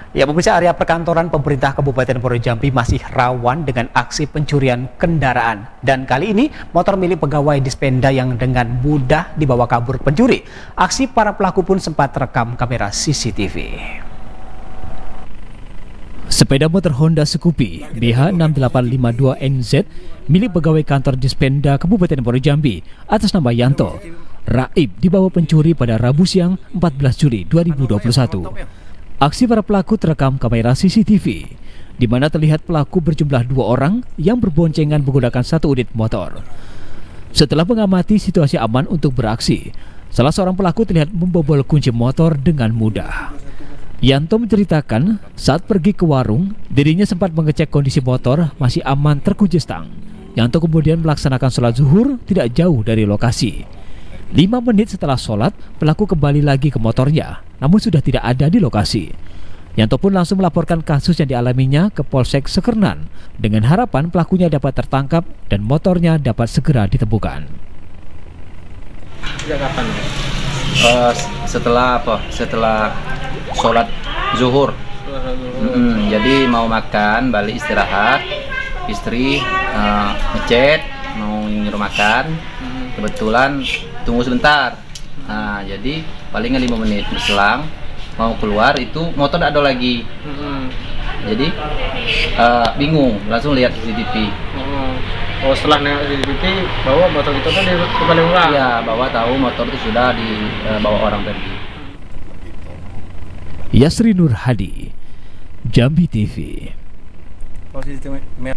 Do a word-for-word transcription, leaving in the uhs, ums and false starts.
Ya, pemirsa, area perkantoran pemerintah Kabupaten Muaro Jambi masih rawan dengan aksi pencurian kendaraan. Dan kali ini motor milik pegawai Dispenda yang dengan mudah dibawa kabur pencuri. Aksi para pelaku pun sempat terekam kamera C C T V. Sepeda motor Honda Scoopy B H enam delapan lima dua N Z milik pegawai kantor Dispenda Kabupaten Muaro Jambi atas nama Yanto Raib dibawa pencuri pada Rabu siang empat belas Juli dua ribu dua puluh satu. Aksi para pelaku terekam kamera C C T V, di mana terlihat pelaku berjumlah dua orang yang berboncengan menggunakan satu unit motor. Setelah mengamati situasi aman untuk beraksi, salah seorang pelaku terlihat membobol kunci motor dengan mudah. Yanto menceritakan saat pergi ke warung, dirinya sempat mengecek kondisi motor masih aman terkunci stang. Yanto kemudian melaksanakan sholat zuhur tidak jauh dari lokasi. Lima menit setelah sholat, pelaku kembali lagi ke motornya, namun sudah tidak ada di lokasi. Yanto pun langsung melaporkan kasus yang dialaminya ke Polsek Sekernan, dengan harapan pelakunya dapat tertangkap dan motornya dapat segera ditemukan. Sejak kapan? Uh, setelah apa? Setelah sholat zuhur. Hmm, jadi mau makan, balik istirahat, istri uh, ngechat, mau nyuruh makan. Kebetulan tunggu sebentar, nah jadi palingnya lima menit berselang mau keluar itu motor tidak ada lagi. Mm-hmm. Jadi uh, bingung, langsung lihat C C T V. Mm-hmm. Oh, setelah lihat C C T V bahwa motor itu kan dibalik orang. Iya, bahwa tahu motor itu sudah dibawa uh, orang pergi. Yasri Nur Hadi, Jambi T V. Posisi